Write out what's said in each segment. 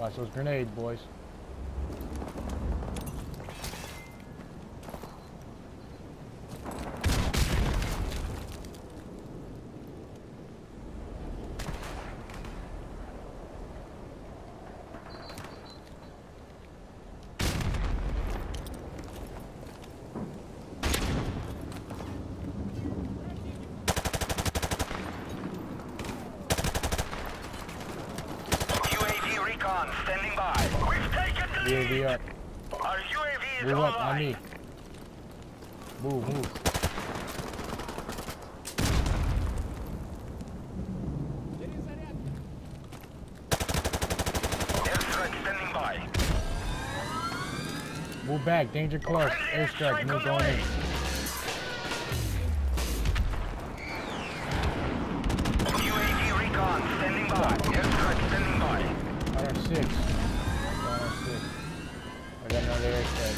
Watch those grenades, boys. Standing by. We've taken the lead. UAV up. Our UAV is Move up on online. me. Move, move. Airstrike standing by. Move back. Danger close. Airstrike. Move going in. UAV recon standing by. Airstrike standing by. I got 6. I got another airstrike.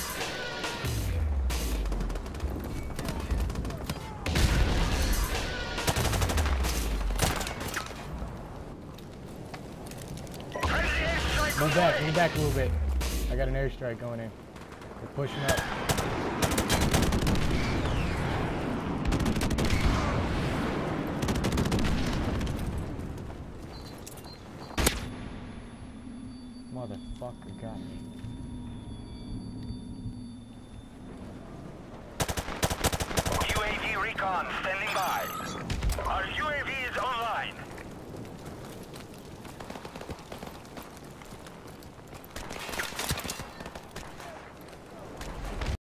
Move back a little bit. I got an airstrike going in. We're pushing up. Motherfucker got me. UAV recon standing by. Our UAV is online.